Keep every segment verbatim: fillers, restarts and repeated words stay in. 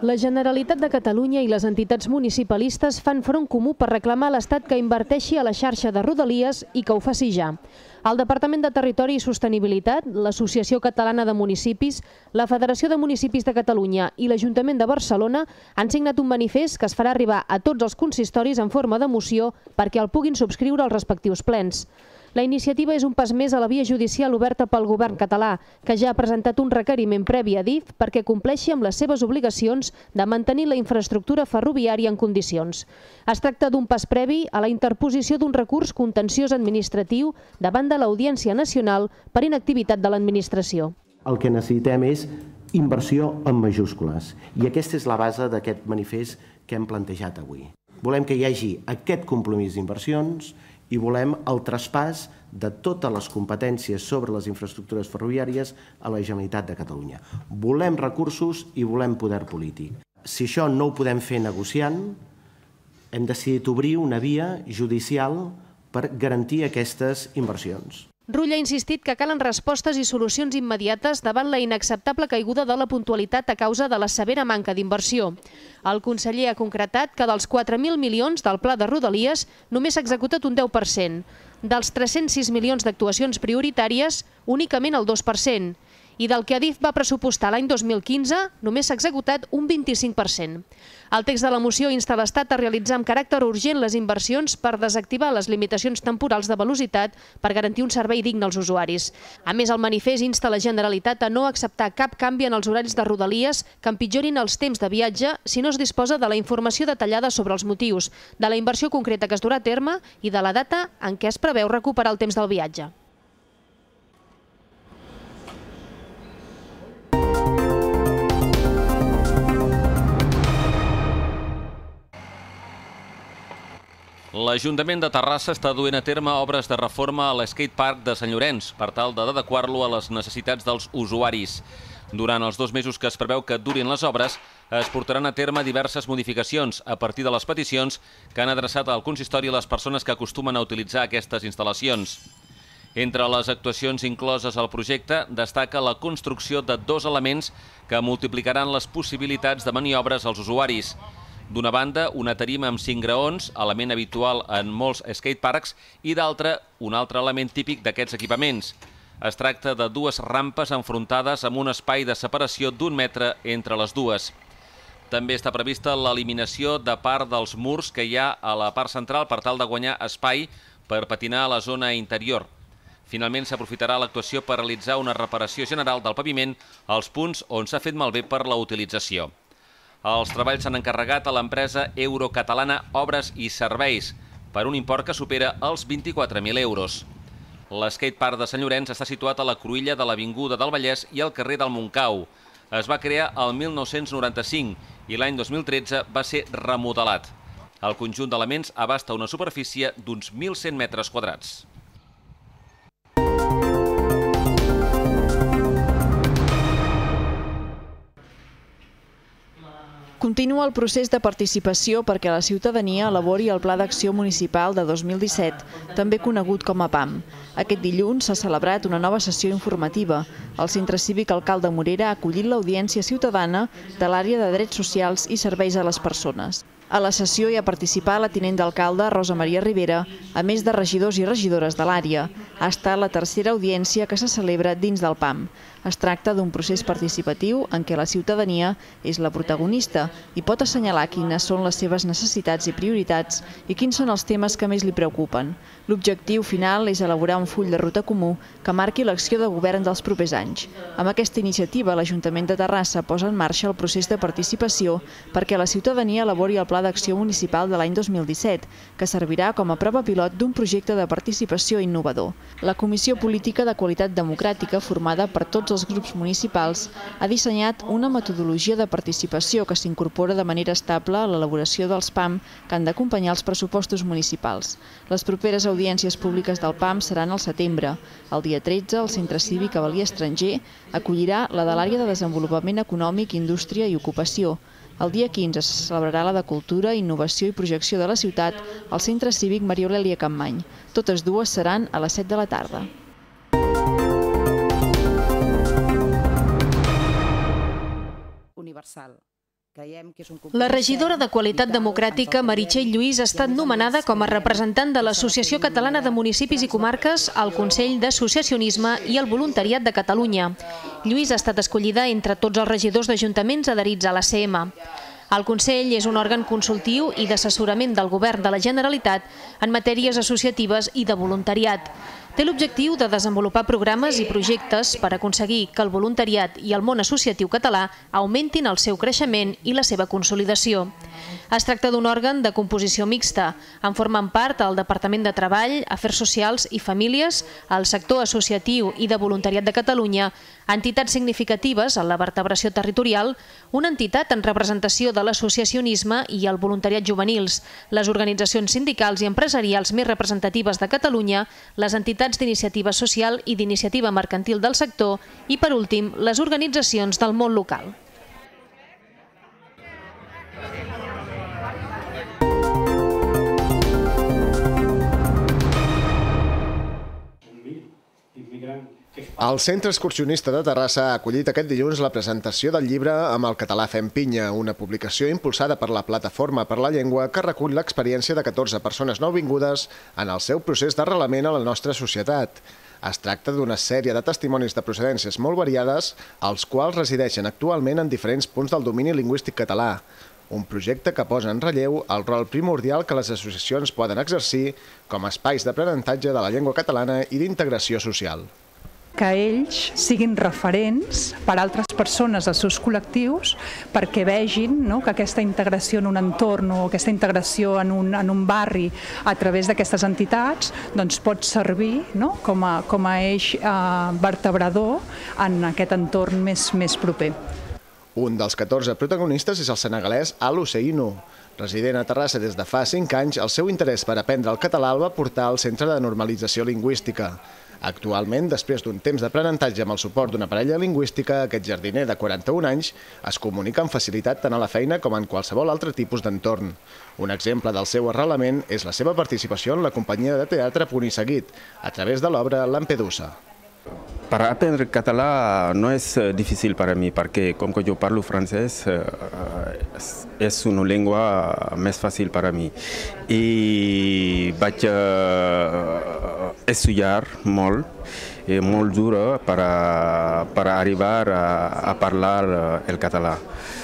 La Generalitat de Catalunya i les entitats municipalistes fan front comú per reclamar a l'Estat que inverteixi a la xarxa de Rodalies i que ho faci ja. El Departament de Territori i Sostenibilitat, l'Associació Catalana de Municipis, la Federació de Municipis de Catalunya i l'Ajuntament de Barcelona han signat un manifest que es farà arribar a tots els consistoris en forma de moció perquè el puguin subscriure els respectius plens. La iniciativa és un pas més a la via judicial oberta pel govern català, que ja ha presentat un requeriment previ a D I F perquè compleixi amb les seves obligacions de mantenir la infraestructura ferroviària en condicions. Es tracta d'un pas previ a la interposició d'un recurs contenciós administratiu davant de l'Audiència Nacional per inactivitat de l'administració. El que necessitem és inversió en majúscules i aquesta és la base d'aquest manifest que hem plantejat avui. Volem que hi hagi aquest compromís d'inversions i volem el traspàs de totes les competències sobre les infraestructures ferroviàries a la Generalitat de Catalunya. Volem recursos i volem poder polític. Si això no ho podem fer negociant, hem decidit obrir una via judicial per garantir aquestes inversions. Rull ha insistit que calen respostes i solucions immediates davant la inacceptable caiguda de la puntualitat a causa de la severa manca d'inversió. El conseller ha concretat que dels quatre mil milions del Pla de Rodalies només s'ha executat un deu per cent. Dels tres-cents sis milions d'actuacions prioritàries, únicament el dos per cent. I del que Adif va pressupostar l'any dos mil quinze, només s'ha executat un vint-i-cinc per cent. El text de la moció insta l'Estat a realitzar amb caràcter urgent les inversions per desactivar les limitacions temporals de velocitat per garantir un servei digne als usuaris. A més, el manifest insta la Generalitat a no acceptar cap canvi en els horaris de Rodalies que empitjorin els temps de viatge si no es disposa de la informació detallada sobre els motius, de la inversió concreta que es durà a terme i de la data en què es preveu recuperar el temps del viatge. L'Ajuntament de Terrassa està duent a terme obres de reforma a l'skatepark de Sant Llorenç per tal d'adequar-lo a les necessitats dels usuaris. Durant els dos mesos que es preveu que durin les obres, es portaran a terme diverses modificacions a partir de les peticions que han adreçat al consistori les persones que acostumen a utilitzar aquestes instal·lacions. Entre les actuacions incloses al projecte destaca la construcció de dos elements que multiplicaran les possibilitats de maniobres als usuaris. D'una banda, una tarima amb cinc graons, element habitual en molts skateparks, i d'altra, un altre element típic d'aquests equipaments. Es tracta de dues rampes enfrontades amb un espai de separació d'un metre entre les dues. També està prevista l'eliminació de part dels murs que hi ha a la part central per tal de guanyar espai per patinar a la zona interior. Finalment, s'aprofitarà l'actuació per realitzar una reparació general del paviment als punts on s'ha fet malbé per la utilització. Els treballs s'han encarregat a l'empresa Eurocatalana Obres i Serveis per un import que supera els vint-i-quatre mil euros. L'skatepark de Sant Llorenç està situat a la cruïlla de l'Avinguda del Vallès i al carrer del Montcau. Es va crear el mil nou-cents noranta-cinc i l'any dos mil tretze va ser remodelat. El conjunt d'elements abasta una superfície d'uns mil cent metres quadrats. Continua el procés de participació perquè la ciutadania elabori el Pla d'Acció Municipal de dos mil disset, també conegut com a P A M. Aquest dilluns s'ha celebrat una nova sessió informativa. El Centre Cívic Alcalde Morera ha acollit l'audiència ciutadana de l'àrea de drets socials i serveis a les persones. A la sessió hi ha participat la tinent d'alcalde Rosa Maria Rivera, a més de regidors i regidores de l'àrea. Ha estat la tercera audiència que se celebra dins del P A M. Es tracta d'un procés participatiu en què la ciutadania és la protagonista i pot assenyalar quines són les seves necessitats i prioritats i quins són els temes que més li preocupen. L'objectiu final és elaborar un full de ruta comú que marqui l'acció de govern dels propers anys. Amb aquesta iniciativa, l'Ajuntament de Terrassa posa en marxa el procés de participació perquè la ciutadania elabori el Pla d'Acció Municipal de l'any dos mil disset, que servirà com a prova pilot d'un projecte de participació innovador. La Comissió Política de Qualitat Democràtica, formada per tots els grups municipals, ha dissenyat una metodologia de participació que s'incorpora de manera estable a l'elaboració dels P A M que han d'acompanyar els pressupostos municipals. Les properes audiències públiques del P A M seran al setembre. El dia tretze, el Centre Cívic Avalí Estranger acollirà la de l'Àrea de Desenvolupament Econòmic, Indústria i Ocupació. El dia quinze se celebrarà la de Cultura, Innovació i Projecció de la Ciutat al Centre Cívic Maria Aurèlia Campmany. Totes dues seran a les set de la tarda. Universal. La regidora de Qualitat Democràtica, Meritxell Lluís, ha estat nomenada com a representant de l'Associació Catalana de Municipis i Comarques, el Consell d'Associacionisme i el Voluntariat de Catalunya. Lluís ha estat escollida entre tots els regidors d'ajuntaments adherits a l'A C M. El Consell és un òrgan consultiu i d'assessorament del Govern de la Generalitat en matèries associatives i de voluntariat. Té l'objectiu de desenvolupar programes i projectes per aconseguir que el voluntariat i el món associatiu català augmentin el seu creixement i la seva consolidació. Es tracta d'un òrgan de composició mixta. En formen part el Departament de Treball, Afers Socials i Famílies, el sector associatiu i de voluntariat de Catalunya, entitats significatives en la vertebració territorial, una entitat en representació de l'associacionisme i el voluntariat juvenils, les organitzacions sindicals i empresarials més representatives de Catalunya, les entitats d'iniciativa social i d'iniciativa mercantil del sector i, per últim, les organitzacions del món local. El Centre Excursionista de Terrassa ha acollit aquest dilluns la presentació del llibre Amb el català fem pinya, una publicació impulsada per la Plataforma per la Llengua que recull l'experiència de catorze persones nouvingudes en el seu procés d'arrelament a la nostra societat. Es tracta d'una sèrie de testimonis de procedències molt variades, els quals resideixen actualment en diferents punts del domini lingüístic català. Un projecte que posa en relleu el rol primordial que les associacions poden exercir com a espais d'aprenentatge de la llengua catalana i d'integració social. Que ells siguin referents per a altres persones als seus col·lectius perquè vegin que aquesta integració en un entorn o aquesta integració en un barri a través d'aquestes entitats pot servir com a eix vertebrador en aquest entorn més proper. Un dels catorze protagonistes és el senegalès Alou Seynou. Resident a Terrassa des de fa cinc anys, el seu interès per aprendre el català el va portar al Centre de Normalització Lingüística. Actualment, després d'un temps d'aprenentatge amb el suport d'una parella lingüística, aquest jardiner de quaranta-un anys es comunica amb facilitat tant a la feina com en qualsevol altre tipus d'entorn. Un exemple del seu arrelament és la seva participació en la companyia de teatre Punt i Seguit, a través de l'obra Lampedusa. Para aprender català no és difícil per a mi, perquè com que jo parlo francès, és una llengua més fàcil per a mi. I vaig estudiar molt, molt dura per arribar a parlar el català.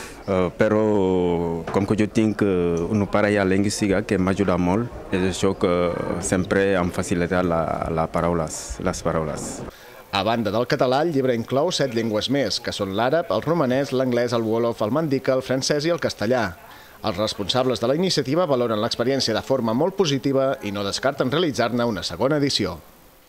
Però com que jo tinc una parella lingüística que m'ajuda molt, és això que sempre em facilita les paraules. A banda del català, el llibre inclou set llengües més, que són l'àrab, el romanès, l'anglès, el wòlof, el mandinka, el francès i el castellà. Els responsables de la iniciativa valoren l'experiència de forma molt positiva i no descarten realitzar-ne una segona edició.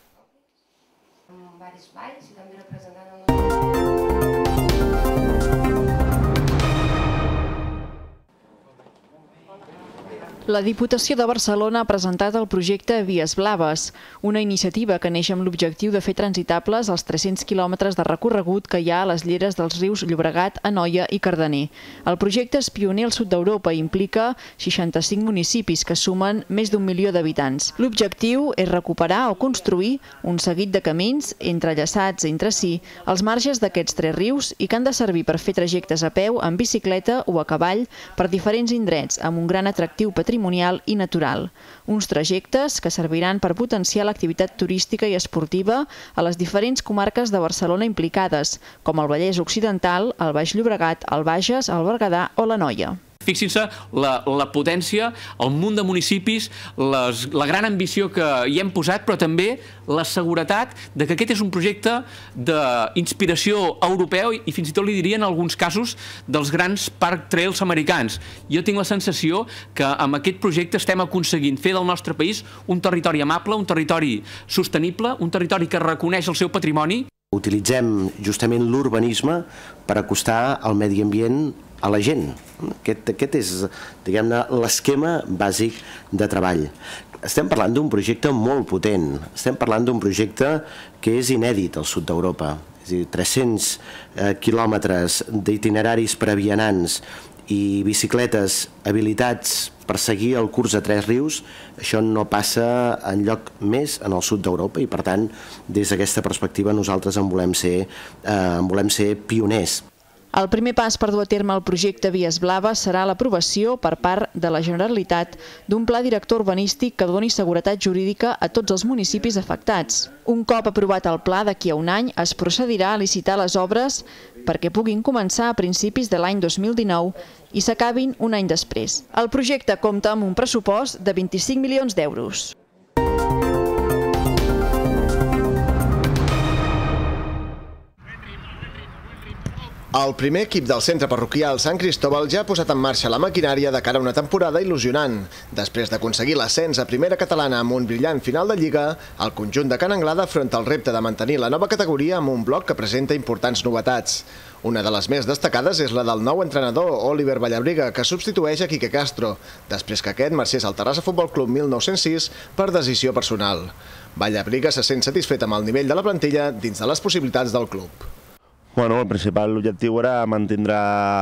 La Diputació de Barcelona ha presentat el projecte Vies Blaves, una iniciativa que neix amb l'objectiu de fer transitables els tres-cents quilòmetres de recorregut que hi ha a les lleres dels rius Llobregat, Anoia i Cardener. El projecte és pioner al sud d'Europa i implica seixanta-cinc municipis que sumen més d'un milió d'habitants. L'objectiu és recuperar o construir un seguit de camins entrellaçats entre si als marges d'aquests tres rius i que han de servir per fer trajectes a peu, en bicicleta o a cavall per diferents indrets amb un gran atractiu patrimonial i natural. Uns trajectes que serviran per potenciar l'activitat turística i esportiva a les diferents comarques de Barcelona implicades, com el Vallès Occidental, el Baix Llobregat, el Bages, el Berguedà o l'Anoia. Fixin-se la potència, el munt de municipis, la gran ambició que hi hem posat, però també la seguretat de que aquest és un projecte d'inspiració europeu i fins i tot li diria en alguns casos dels grans park trails americans. Jo tinc la sensació que amb aquest projecte estem aconseguint fer del nostre país un territori amable, un territori sostenible, un territori que reconeix el seu patrimoni. Utilitzem justament l'urbanisme per acostar el medi ambient a la gent. Aquest és, diguem-ne, l'esquema bàsic de treball. Estem parlant d'un projecte molt potent, estem parlant d'un projecte que és inèdit al sud d'Europa. És a dir, tres-cents quilòmetres d'itineraris per a vianants i bicicletes habilitats per seguir el curs de tres rius, això no passa enlloc més en el sud d'Europa i, per tant, des d'aquesta perspectiva nosaltres en volem ser, en volem ser pioners. El primer pas per dur a terme el projecte Vies Blaves serà l'aprovació per part de la Generalitat d'un pla director urbanístic que doni seguretat jurídica a tots els municipis afectats. Un cop aprovat el pla, d'aquí a un any es procedirà a licitar les obres perquè puguin començar a principis de l'any dos mil dinou i s'acabin un any després. El projecte compta amb un pressupost de vint-i-cinc milions d'euros. El primer equip del centre parroquial Sant Cristóbal ja ha posat en marxa la maquinària de cara a una temporada il·lusionant. Després d'aconseguir l'ascens a primera catalana amb un brillant final de Lliga, el conjunt de Can Anglada afronta el repte de mantenir la nova categoria amb un bloc que presenta importants novetats. Una de les més destacades és la del nou entrenador, Oliver Vallabriga, que substitueix a Quique Castro, després que aquest marxés al Terrassa Futbol Club mil nou-cents sis per decisió personal. Vallabriga se sent satisfet amb el nivell de la plantilla dins de les possibilitats del club. Bueno, el principal objectiu era mantindre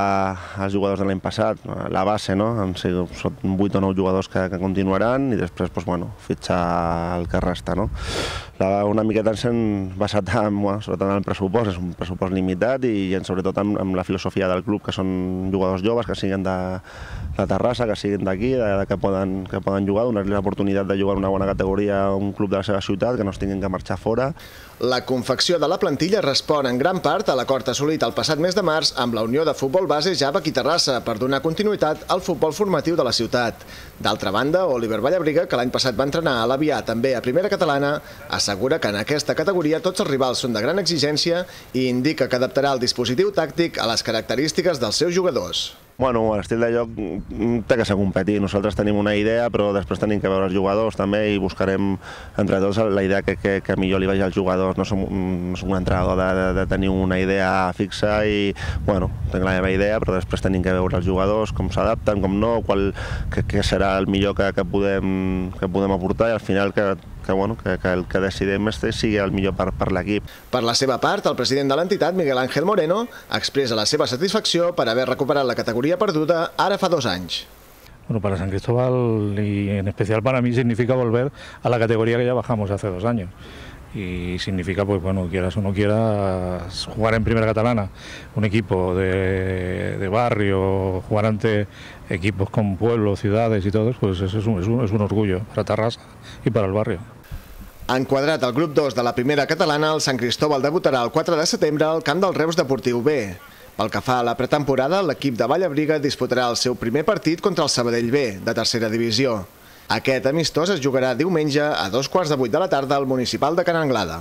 els jugadors de l'any passat, la base, no? Són vuit o nou jugadors que, que continuaran i després, doncs, bueno, fitxar el que resta, no? La, una miqueta ens hem basat en, bueno, sobretot en el pressupost, és un pressupost limitat i, i sobretot amb, amb la filosofia del club, que són jugadors joves, que siguin de, de Terrassa, que siguin d'aquí, que, poden, que poden jugar, donar-li l'oportunitat de jugar en una bona categoria a un club de la seva ciutat, que no es tinguin que marxar fora. La confecció de la plantilla respon en gran part a l'acord assolit el passat mes de març amb la Unió de Futbol Base Javac i Terrassa per donar continuïtat al futbol formatiu de la ciutat. D'altra banda, Oliver Vallabriga, que l'any passat va entrenar a l'Avià també a primera catalana, assegura que en aquesta categoria tots els rivals són de gran exigència i indica que adaptarà el dispositiu tàctic a les característiques dels seus jugadors. Bueno, l'estil de joc té que ser competir. Nosaltres tenim una idea, però després tenim que veure els jugadors també i buscarem entre tots la idea que, que, que millor li vagi als jugadors. No som, no som un entrenador de, de, de tenir una idea fixa i, bueno, tinc la meva idea, però després tenim que veure els jugadors, com s'adapten, com no, qual, que, que serà el millor que, que, podem, que podem aportar i al final que que, bueno, que, que el que decidim sigui el millor per, per l'equip. Per la seva part, el president de l'entitat, Miguel Ángel Moreno, expressa la seva satisfacció per haver recuperat la categoría perduda ara fa dos anys. Bueno, para San Cristóbal y en especial para mí significa volver a la categoría que ya bajamos hace dos años. Y significa, pues bueno, quieras o no quieras, jugar en primera catalana, un equipo de, de barrio, jugar ante equipos con pueblos, ciudades y todo, pues eso es un, es un, es un orgullo para Terrassa y para el barrio. Enquadrat al grup dos de la primera catalana, el Sant Cristóbal debutarà el quatre de setembre al camp del Reus Deportiu B. Pel que fa a la pretemporada, l'equip de Vallabriga disputarà el seu primer partit contra el Sabadell B, de tercera divisió. Aquest amistós es jugarà diumenge a dos quarts de vuit de la tarda al municipal de Can Anglada.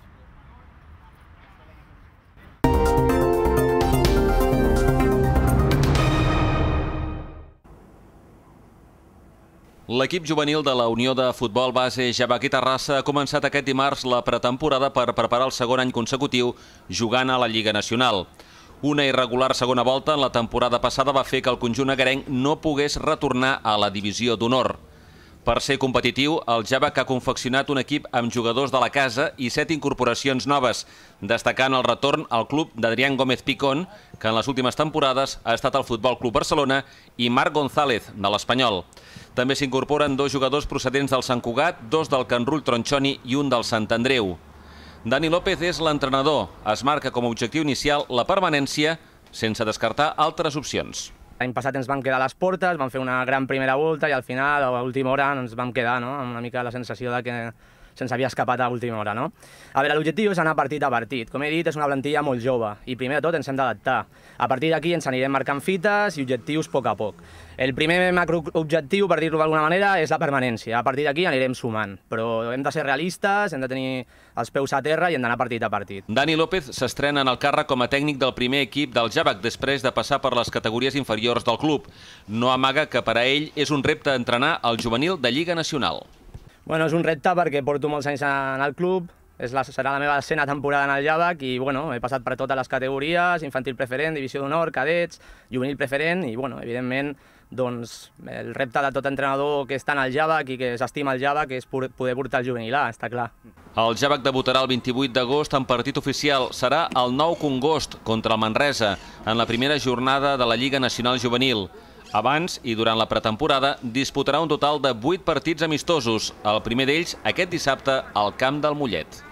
L'equip juvenil de la Unió de Futbol Base Javac i Terrassa ha començat aquest dimarts la pretemporada per preparar el segon any consecutiu jugant a la Lliga Nacional. Una irregular segona volta en la temporada passada va fer que el conjunt agarenc no pogués retornar a la divisió d'honor. Per ser competitiu, el Javac ha confeccionat un equip amb jugadors de la casa i set incorporacions noves, destacant el retorn al club d'Adrián Gómez Picón, que en les últimes temporades ha estat al Futbol Club Barcelona, i Marc González, de l'Espanyol. També s'incorporen dos jugadors procedents del Sant Cugat, dos del Can Rull Tronchoni i un del Sant Andreu. Dani López és l'entrenador. Es marca com a objectiu inicial la permanència, sense descartar altres opcions. L'any passat ens vam quedar a les portes, vam fer una gran primera volta i al final, a l'última hora, ens vam quedar no? amb una mica la sensació de que se'ns havia escapat a l'última hora. No? A veure, l'objectiu és anar partit a partit. Com he dit, és una plantilla molt jove i primer de tot ens hem d'adaptar. A partir d'aquí ens anirem marcant fites i objectius a poc a poc. El primer macroobjectiu, per dir-ho d'alguna manera, és la permanència. A partir d'aquí anirem sumant, però hem de ser realistes, hem de tenir els peus a terra i hem d'anar partit a partit. Dani López s'estrena en el càrrec com a tècnic del primer equip del Javac després de passar per les categories inferiors del club. No amaga que per a ell és un repte entrenar el juvenil de Lliga Nacional. Bueno, és un repte perquè porto molts anys en el club, és la, serà la meva desena temporada en el Javac i bueno, he passat per totes les categories, infantil preferent, divisió d'honor, cadets, juvenil preferent i bueno, evidentment doncs, el repte de tot entrenador que està en el Javac i que s'estima el Javac és poder portar el juvenil A, està clar. El Javac debutarà el vint-i-vuit d'agost en partit oficial. Serà el nou Congost contra el Manresa en la primera jornada de la Lliga Nacional Juvenil. Abans i durant la pretemporada disputarà un total de vuit partits amistosos, el primer d'ells aquest dissabte al camp del Mollet.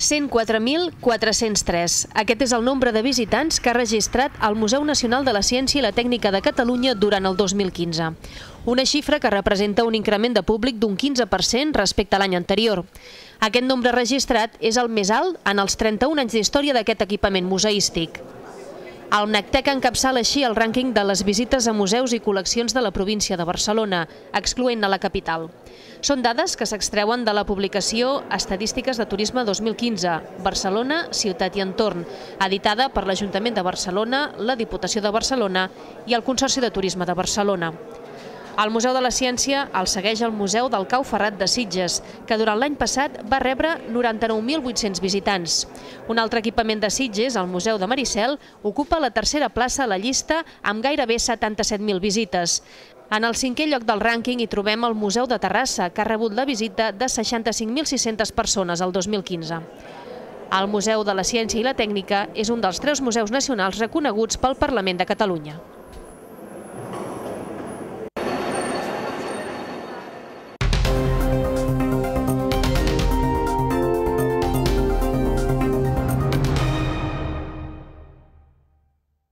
cent quatre mil quatre-cents tres. Aquest és el nombre de visitants que ha registrat el Museu Nacional de la Ciència i la Tècnica de Catalunya durant el dos mil quinze. Una xifra que representa un increment de públic d'un quinze per cent respecte a l'any anterior. Aquest nombre registrat és el més alt en els trenta-un anys d'història d'aquest equipament museístic. El MNACTEC encapçala així el rànquing de les visites a museus i col·leccions de la província de Barcelona, excloent a la capital. Són dades que s'extreuen de la publicació Estadístiques de Turisme dos mil quinze, Barcelona, ciutat i entorn, editada per l'Ajuntament de Barcelona, la Diputació de Barcelona i el Consorci de Turisme de Barcelona. El Museu de la Ciència el segueix el Museu del Cau Ferrat de Sitges, que durant l'any passat va rebre noranta-nou mil vuit-cents visitants. Un altre equipament de Sitges, el Museu de Maricel, ocupa la tercera plaça a la llista amb gairebé setanta-set mil visites. En el cinquè lloc del rànquing hi trobem el Museu de Terrassa, que ha rebut la visita de seixanta-cinc mil sis-centes persones el dos mil quinze. El Museu de la Ciència i la Tècnica és un dels tres museus nacionals reconeguts pel Parlament de Catalunya.